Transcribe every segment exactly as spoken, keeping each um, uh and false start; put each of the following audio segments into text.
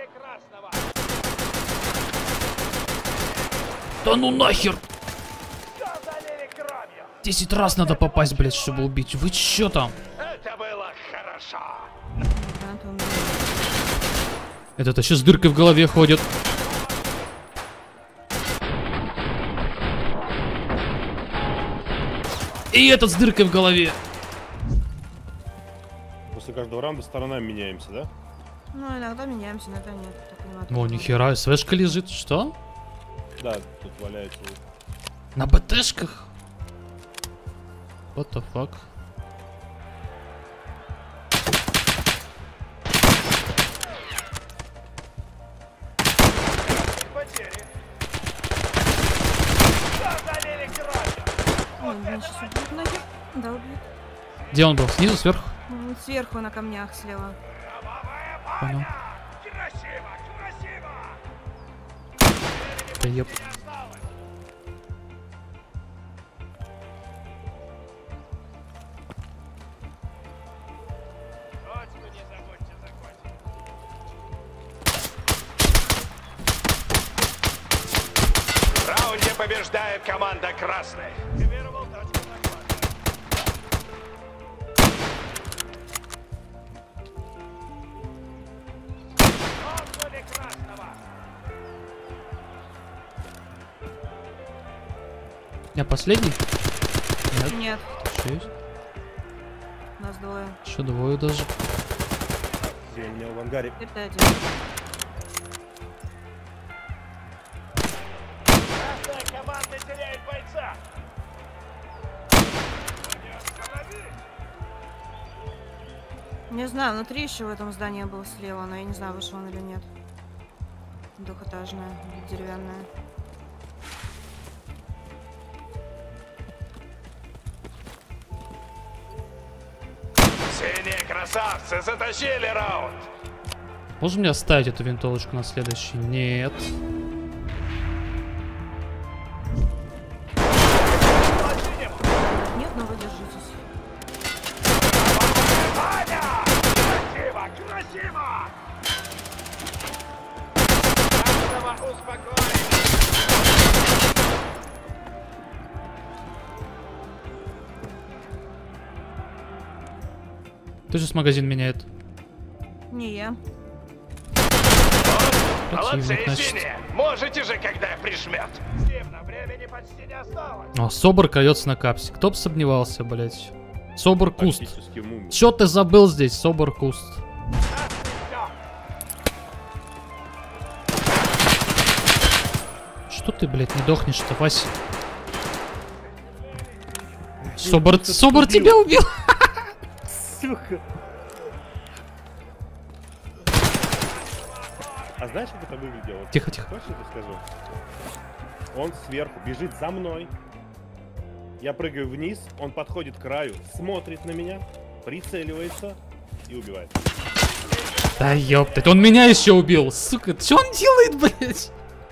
Да ну нахер! Десять раз надо попасть, блядь, чтобы убить. Вы чё там? Это было хорошо. Этот еще с дыркой в голове ходит. И этот с дыркой в голове. После каждого раунда сторонами меняемся, да? Ну, иногда меняемся, иногда нет. О, нихера, свешка лежит. Что? Да, тут валяется. На БТшках? What the fuck? Да, убьют. Где он был? Снизу, сверху? Сверху на камнях слева. Понял. Да еп. В раунде побеждает команда красной. Я последний? Нет. Нет. Шесть. Нас двое. Еще двое даже. Я у меня в ангаре. Это один. Красная команда теряет бойца. Не знаю, внутри еще в этом здании был слева, но я не знаю, вышел он или нет. Двухэтажная, деревянная. Синие красавцы затащили раунд. Можем мне оставить эту винтовочку на следующий? Нет. Нет, но вы держитесь. Красиво, красиво! Красного успокоить! Ты же с магазин меняет. Не я. Молодцы, Противник, значит. синие! Можете же, когда прижмет! Активно, времени почти не осталось. О, Собор крадется на капсе. Кто бы сомневался, блять. Собор Куст. Тактически мумий. Чё ты забыл здесь, Собор Куст? Что ты, блядь, не дохнешь-то, Вася? Собор, Собор тебя убил! Сука. А знаешь, как это выглядело? Тихо, тихо. Хочешь, я тебе скажу? Он сверху бежит за мной. Я прыгаю вниз, он подходит к краю, смотрит на меня, прицеливается и убивает. Да ёптать, он меня еще убил, сука, что он делает, блядь?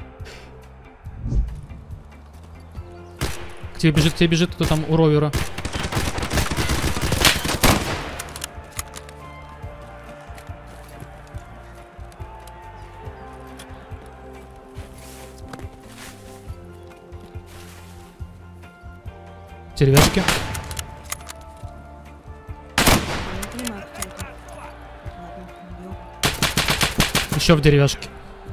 К тебе бежит, к тебе бежит, кто там у ровера. Деревяшки. Я не понимаю, кто это. Ладно, убил. Еще в деревяшке.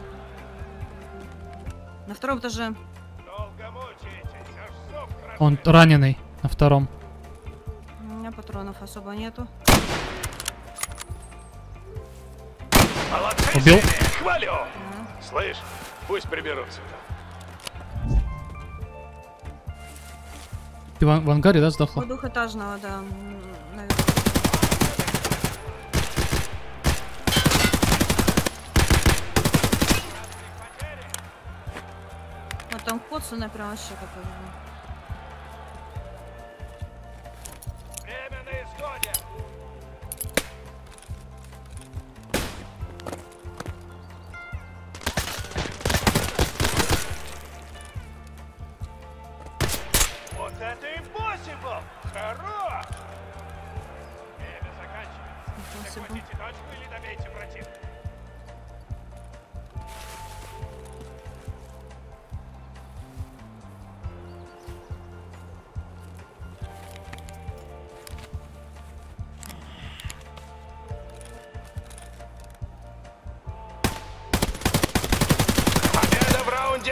На втором этаже. Долго мучаетесь, аж зов кровь. Он раненый на втором. У меня патронов особо нету. Молодцы, Убил? синие, хвалю! Да. Слышь, пусть приберутся. Ты в, ан- в ангаре, да, сдохла? У двухэтажного, да. м, наверное. Вот там коцаный прям вообще какой-то. Время на исходе. Вот это impossible! Хорош! Время заканчивается. Impossible. Захватите точку или добейте противника.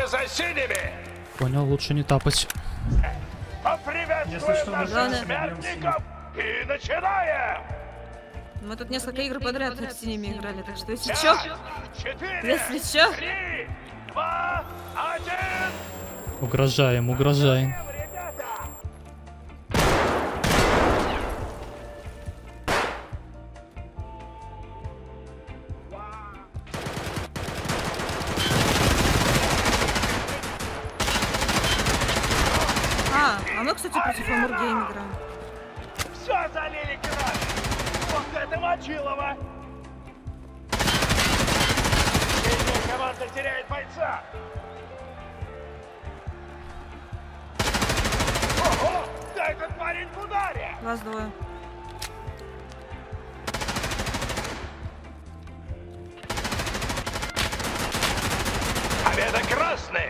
за синими! Понял, лучше не тапать. Поприветствуем что, наших Главное- смертников и начинаем! Мы тут несколько игр подряд с ними играли, так что если Пять, чё, четыре, если чё, три, два, один! Угрожаем, угрожаем. Ребята! А, а мы, кстати, против Амургейм играем. Все залили красным! Вот это мочилово! Сильная команда теряет бойца! Ого! Да этот парень в ударе! Вас двое. Победа красных!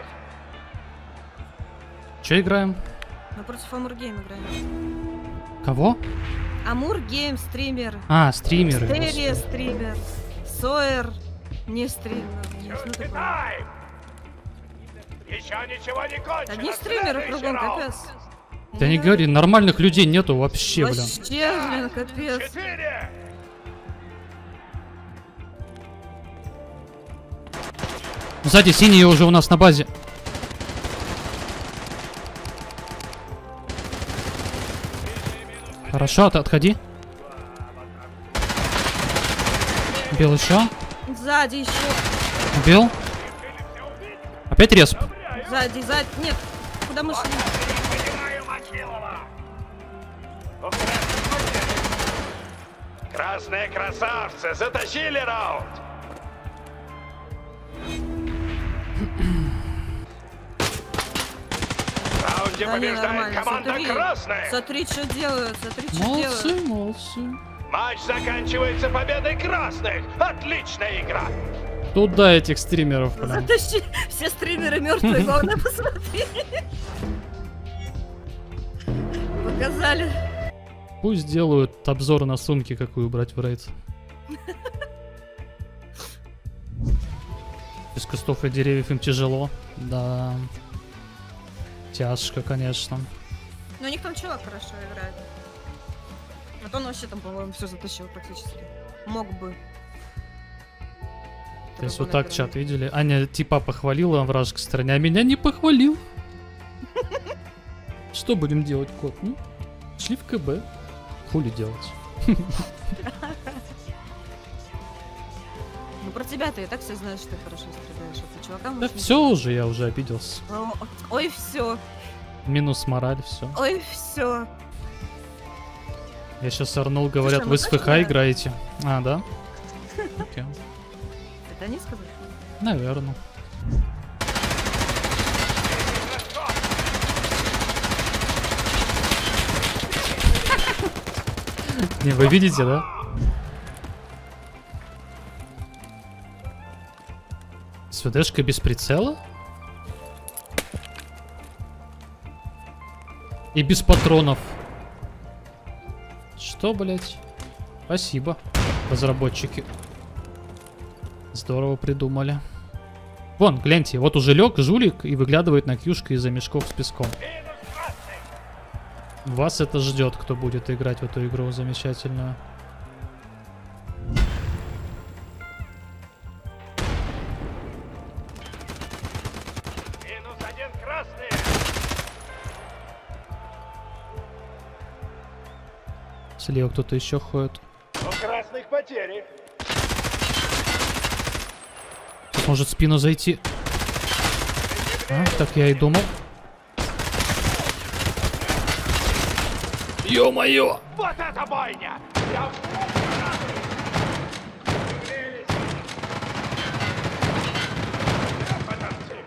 Че играем? Мы против Амургейм играем. Кого? Амургейм стример. А, стримеры. Стерия господи. стример. Сойер не стример. Есть, ну такое. Тайм! Еще ничего не кончено! Одни стримеры Следующий кругом, раунд. капец. Да не говори, нормальных людей нету вообще, блин. Вообще, блин, капец. Четыре! Сзади синие уже у нас на базе. Хорошо, от- отходи. Убил еще. Сзади еще. Убил. Опять респ. Сзади, сзади. Нет. Куда мы шли? Понимаю Мочилова! У красных победа. Красные красавцы затащили раунд! В раунде Да не, побеждает нормально. команда Смотри. красных! Смотри, что делают. Смотри, что Молодцы, делают. молодцы. Матч заканчивается победой красных! Отличная игра! Туда этих стримеров, блин. Затащи. Все стримеры мертвые, главное посмотри. Показали. Пусть делают обзор на сумки, какую брать в рейд. Без кустов и деревьев им тяжело. Да. Тяжко, конечно. Но у них там чувак хорошо играет. А то он вообще там, по-моему, все затащил практически. Мог бы. То есть вот так чат видели? Аня типа похвалила вражеской стороне, а меня не похвалил. Что будем делать, кот? Ну, шли в КБ. Хули делать? Ну про тебя ты и так все знают, что ты хорошо стреляешь. А по чувакам Да уж не- все уже, я уже обиделся. О, Ой, все. Минус мораль, все. Ой, все. Я сейчас орнул, говорят, Слушай, вы с мы ФХ точно- играете. А, да? Окей. Это они сказали? Наверное. Не, вы видите, да? СВДшка без прицела? И без патронов. Что, блять? Спасибо, разработчики. Здорово придумали. Вон, гляньте, вот уже лег жулик и выглядывает на кьюшка из-за мешков с песком. Вас это ждет, кто будет играть в эту игру замечательную. Минус один красный! Слева кто-то еще ходит. У красных потери! Может в спину зайти. А, так я и думал. Ё-моё! Вот это бойня! Я... Подожди.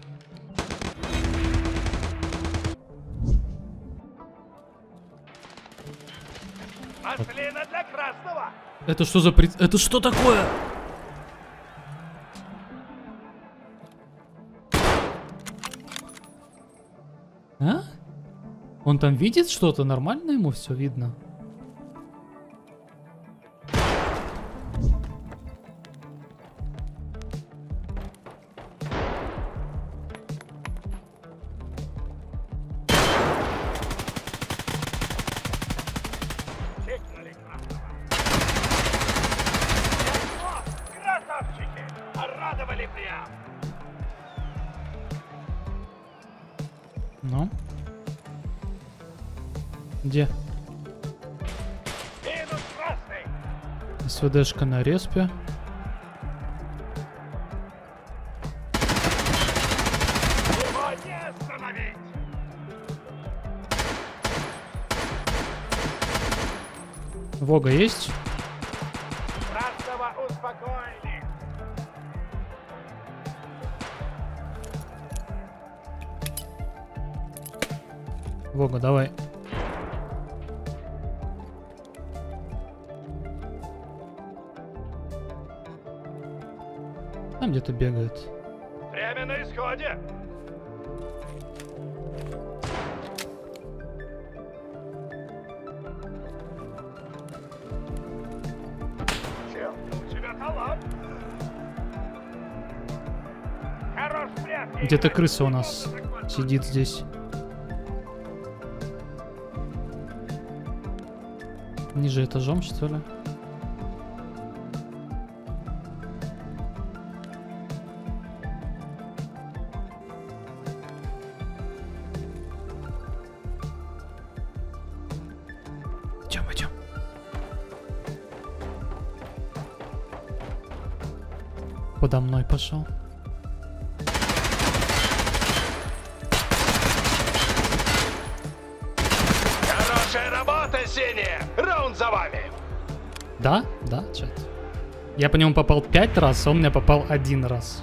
Маслина для красного! Это что за при... Это что такое? А? Он там видит что-то? Нормально ему все видно? прям. Ну? Где? Минус красный. СВДшка на респе. Его не остановить. Вога есть? Красного успокоили. Вога, давай. Там где-то бегает. Время на исходе. Чел, у тебя талант. Хорош в прятки. Где-то крыса у нас сидит здесь. Ниже этажом, что ли? Идем, идем. Подо мной пошел. Хорошая работа, синяя. Раунд за вами. Да, да, чат. Я по нему попал пять раз, а он мне попал один раз.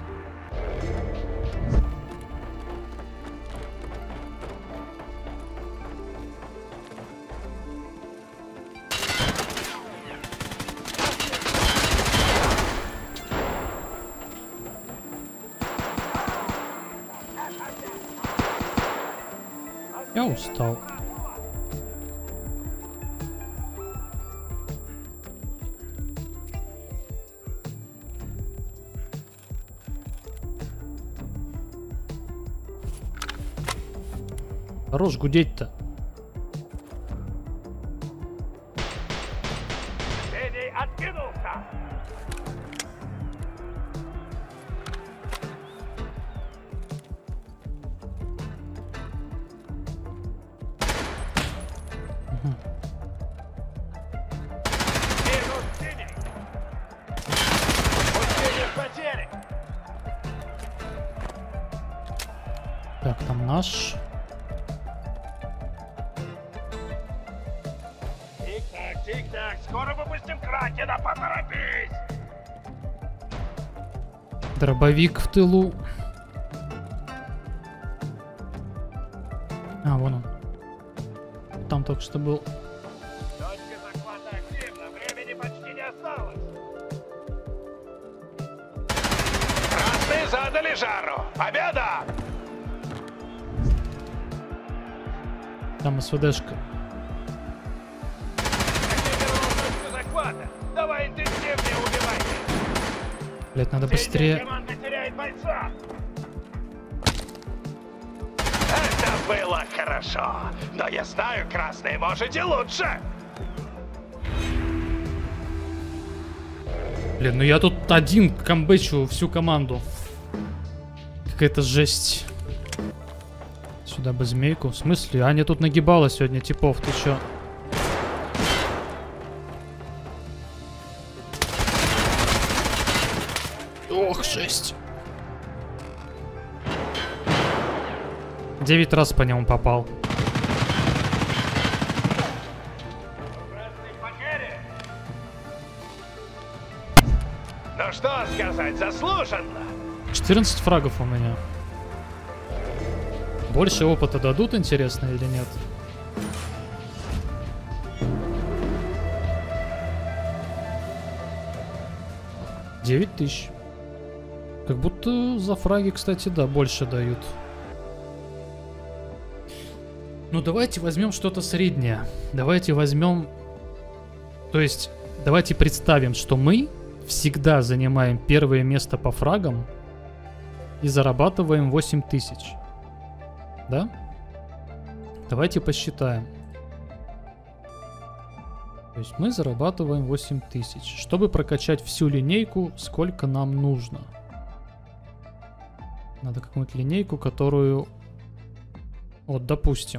Я устал. Хорош гудеть-то. Синий откинулся. Минус синий. У синих потери. Так, там наш. Тик-так, тик-так. Скоро выпустим Кракена, поторопись. Дробовик в тылу. А, вон он. Там только что был. Точка захвата активна. Времени почти не осталось. Красные задали жару. Победа! Там СВДшка. Активировал точку захвата. Давай интенсивнее убивайте. Блять, надо Синяя быстрее. команда теряет бойца. Это было хорошо. Но я знаю, красные можете лучше. Блин, ну я тут один камбэчу всю команду. Какая-то жесть. Сюда бы змейку. В смысле? Аня тут нагибала сегодня типов. Ты чё? Ох, жесть. Девять раз по нему попал. Красные потери. Ну что сказать, заслуженно. четырнадцать фрагов у меня. Больше опыта дадут, интересно, или нет? девять тысяч. Как будто за фраги, кстати, да, больше дают. Ну, давайте возьмем что-то среднее. Давайте возьмем... То есть, давайте представим, что мы всегда занимаем первое место по фрагам и зарабатываем восемь тысяч. Да? Давайте посчитаем. То есть мы зарабатываем восемь тысяч. Чтобы прокачать всю линейку, сколько нам нужно? Надо какую-нибудь линейку, которую... Вот, допустим.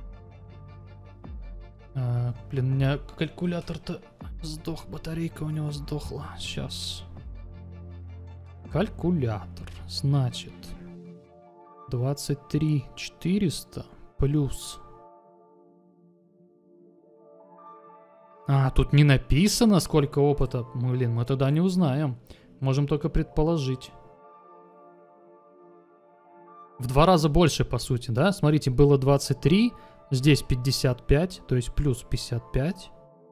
А, блин, у меня калькулятор-то сдох, батарейка у него сдохла. Сейчас. Калькулятор. Значит, двадцать три четыреста плюс... А, тут не написано, сколько опыта. Блин, мы тогда не узнаем. Можем только предположить. В два раза больше, по сути, да? Смотрите, было двадцать три, здесь пятьдесят пять, то есть плюс пятьдесят пять.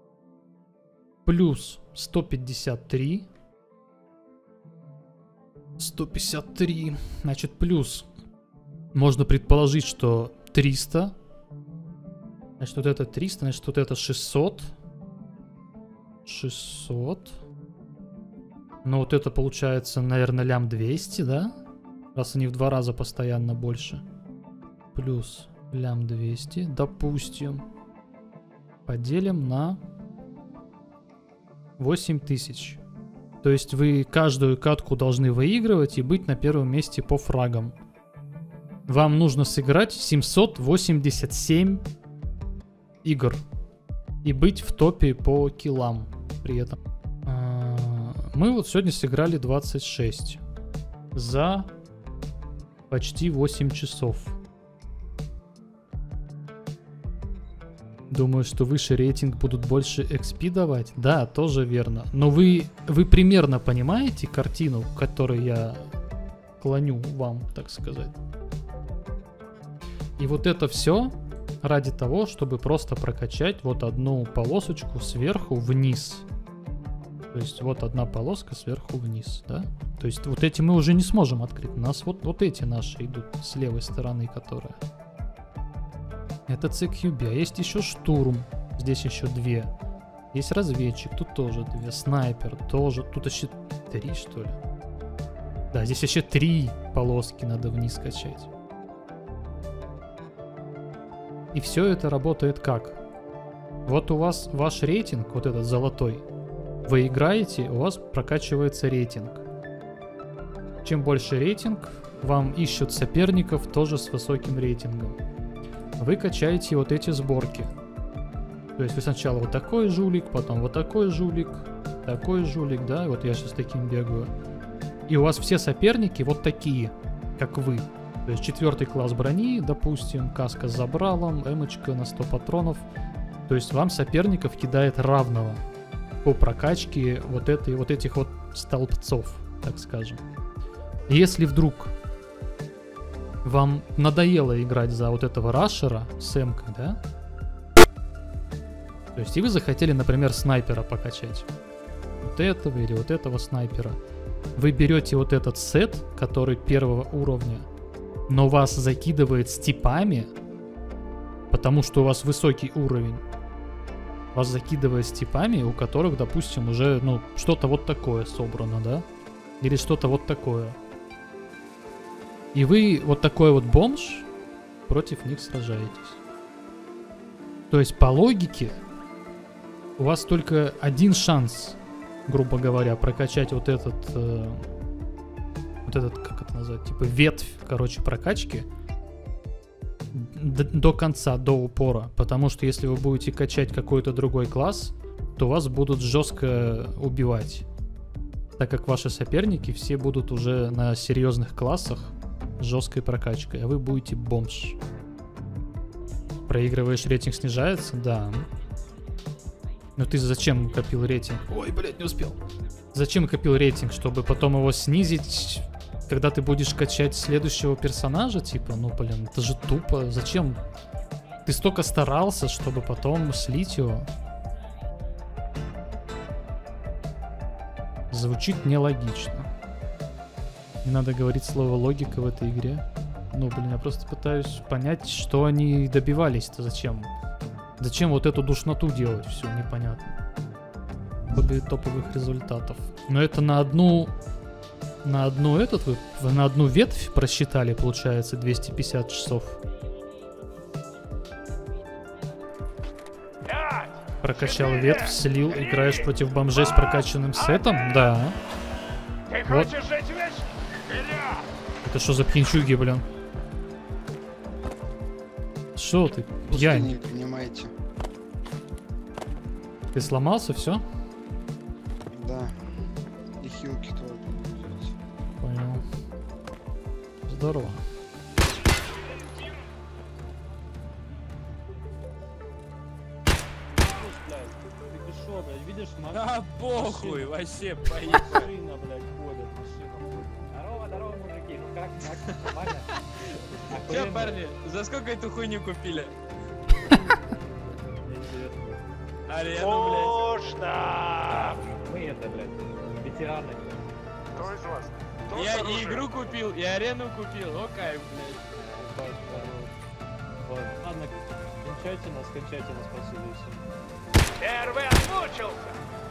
Плюс сто пятьдесят три. сто пятьдесят три. Значит, плюс. Можно предположить, что триста. Значит, вот это триста, значит, вот это шестьсот. шестьсот. Ну, вот это получается, наверное, лям двести, да? Раз они в два раза постоянно больше. Плюс лям двести, допустим. Поделим на восемь тысяч. То есть вы каждую катку должны выигрывать и быть на первом месте по фрагам. Вам нужно сыграть семьсот восемьдесят семь игр. И быть в топе по киллам при этом. Мы вот сегодня сыграли двадцать шесть. За почти восемь часов. Думаю, что выше рейтинг будут больше экс пи давать. Да, тоже верно. Но вы, вы примерно понимаете картину, к которой я клоню вам, так сказать. И вот это все ради того, чтобы просто прокачать вот одну полосочку сверху вниз. То есть вот одна полоска сверху вниз, да? То есть вот эти мы уже не сможем открыть. У нас вот, вот эти наши идут с левой стороны, которые... Это си кью би. А есть еще штурм. Здесь еще две. Есть разведчик. Тут тоже две. Снайпер тоже. Тут еще три, что ли? Да, здесь еще три полоски надо вниз качать. И все это работает как? Вот у вас ваш рейтинг, вот этот золотой. Вы играете, у вас прокачивается рейтинг. Чем больше рейтинг, вам ищут соперников тоже с высоким рейтингом. Вы качаете вот эти сборки. То есть вы сначала вот такой жулик, потом вот такой жулик, такой жулик, да, вот я сейчас таким бегаю. И у вас все соперники вот такие, как вы. То есть четвертый класс брони, допустим, каска с забралом, эмочка на сто патронов. То есть вам соперников кидает равного по прокачке вот, этой, вот этих вот столбцов, так скажем. Если вдруг вам надоело играть за вот этого рашера с эмкой, да? То есть и вы захотели, например, снайпера покачать. Вот этого или вот этого снайпера. Вы берете вот этот сет, который первого уровня, но вас закидывает с типами, потому что у вас высокий уровень. Вас закидывает с типами, у которых, допустим, уже, ну, что-то вот такое собрано, да? Или что-то вот такое. И вы вот такой вот бомж против них сражаетесь. То есть по логике у вас только один шанс, грубо говоря, прокачать вот этот, э, вот этот, как это назвать, типа ветвь, короче, прокачки до, до конца, до упора. Потому что если вы будете качать какой-то другой класс, то вас будут жестко убивать. Так как ваши соперники все будут уже на серьезных классах с жесткой прокачкой, а вы будете бомж. Проигрываешь, рейтинг снижается? Да. Но ты зачем копил рейтинг? Ой, блядь, не успел. Зачем копил рейтинг? Чтобы потом его снизить, когда ты будешь качать следующего персонажа? Типа, ну, блин, это же тупо. Зачем? Ты столько старался, чтобы потом слить его. Звучит нелогично. Не надо говорить слово логика в этой игре. Ну, блин, я просто пытаюсь понять, что они добивались-то, зачем? Зачем вот эту душноту делать? Все непонятно. Обе топовых результатов. Но это на одну... На одну этот вы... Вы на одну ветвь просчитали, получается, двести пятьдесят часов. Прокачал ветвь, слил, играешь против бомжей с прокачанным сетом? Да. Ты Вот. хочешь жить вечно? Вперед! Вот Это что за пьянчуги, блин? Что ты, пьянь? Не принимайте. Ты сломался, все? Да. И хилки тоже. Понял. Здорово. Видишь, Да похуй, вообще поехали. машина, блядь, ходит, машина. Здорово, здорово, мужики. Ну как, как, нормально? Че, парни, за сколько эту хуйню купили? Арену, Можно! Мы это, блядь, ветераны. Кто из вас? Кто блядь. с Я и оружием? игру купил, и арену купил. О, кайф, блядь. Вот, вот. Ладно, кончайте нас, кончайте нас, спасибо, и все. Первый отмучился!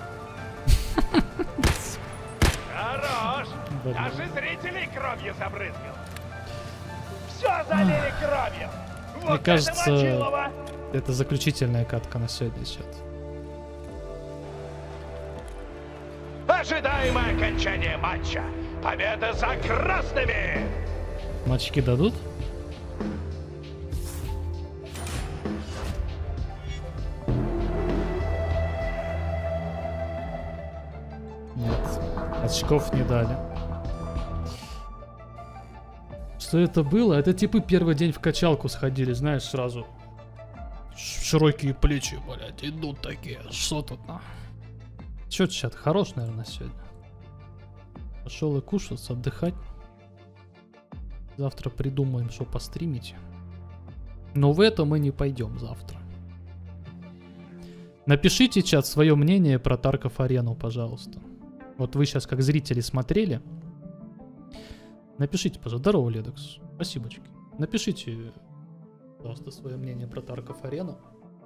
Хорош! Блин. Даже зрителей кровью забрызгал! Все залили кровью! Вот Мне это кажется, мочилово! это заключительная катка на сегодня, чат. Ожидаемое окончание матча! Победа за красными! Мальчики дадут? Нет, очков не дали. Что это было? Это типы первый день в качалку сходили, знаешь, сразу. Ш- Широкие плечи, блядь, идут такие. Что тут на? Чё, чат, хорош, наверное, сегодня. Пошел и кушать, отдыхать. Завтра придумаем, что постримить. Но в это мы не пойдем завтра. Напишите, чат, свое мнение про Тарков Арену, пожалуйста. Вот вы сейчас как зрители смотрели. Напишите, пожалуйста. Здорово, Ледокс. Спасибочки. Напишите, пожалуйста, свое мнение про Тарков Арену.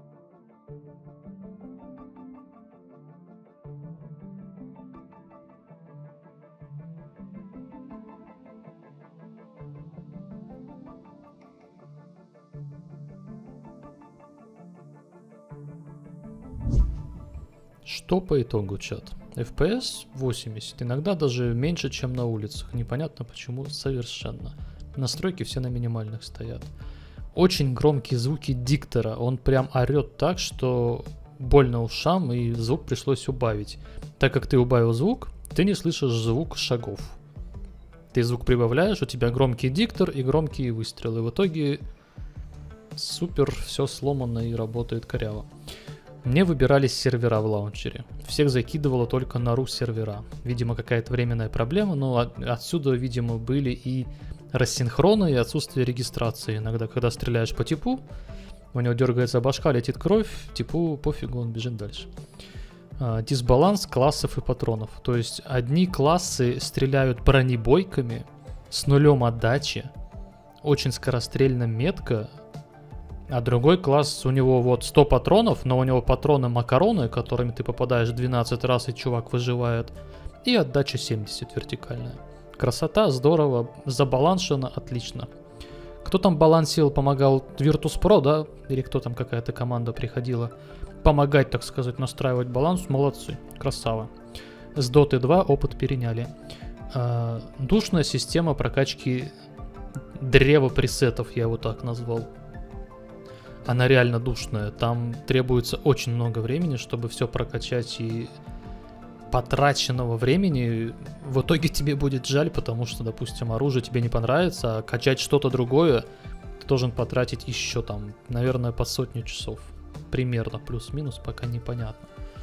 Что по итогу, чат? эф пи эс восемьдесят, иногда даже меньше, чем на улицах. Непонятно почему совершенно. Настройки все на минимальных стоят. Очень громкие звуки диктора. Он прям орет так, что больно ушам, и звук пришлось убавить. Так как ты убавил звук, ты не слышишь звук шагов. Ты звук прибавляешь, у тебя громкий диктор и громкие выстрелы. В итоге супер все сломано и работает коряво. Мне выбирались сервера в лаунчере. Всех закидывало только на ру сервера. Видимо, какая-то временная проблема, но от, отсюда, видимо, были и рассинхроны, и отсутствие регистрации. Иногда, когда стреляешь по типу, у него дергается башка, летит кровь, типу пофигу, он бежит дальше. А, дисбаланс классов и патронов. То есть одни классы стреляют бронебойками с нулем отдачи, очень скорострельно метко, а другой класс, у него вот сто патронов, но у него патроны-макароны, которыми ты попадаешь двенадцать раз, и чувак выживает. И отдача семьдесят вертикальная. Красота, здорово, забалансировано, отлично. Кто там балансил, помогал? Virtus.pro, да? Или кто там, какая-то команда приходила помогать, так сказать, настраивать баланс? Молодцы, красава. С Доты два опыт переняли. А, душная система прокачки древа пресетов, я его так назвал. Она реально душная. Там требуется очень много времени, чтобы все прокачать, и потраченного времени в итоге тебе будет жаль, потому что, допустим, оружие тебе не понравится, а качать что-то другое ты должен потратить еще там, наверное, по сотню часов. Примерно, плюс-минус, пока непонятно.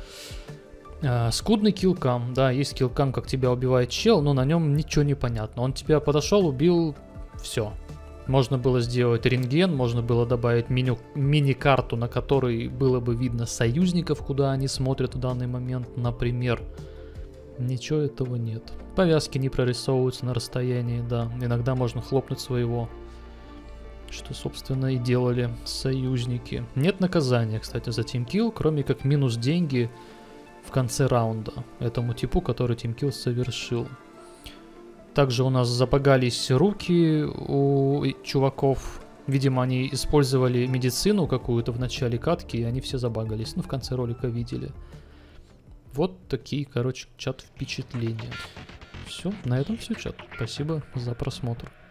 А, скудный киллкам. Да, есть киллкам, как тебя убивает чел, но на нем ничего не понятно. Он тебя подошел, убил, все. Можно было сделать рентген, можно было добавить меню, мини-карту, на которой было бы видно союзников, куда они смотрят в данный момент, например. Ничего этого нет. Повязки не прорисовываются на расстоянии, да. Иногда можно хлопнуть своего, что, собственно, и делали союзники. Нет наказания, кстати, за тимкилл, кроме как минус деньги в конце раунда этому типу, который тимкилл совершил. Также у нас забагались руки у чуваков. Видимо, они использовали медицину какую-то в начале катки, и они все забагались. Ну, в конце ролика видели. Вот такие, короче, чат впечатления. Все, на этом все, чат. Спасибо за просмотр.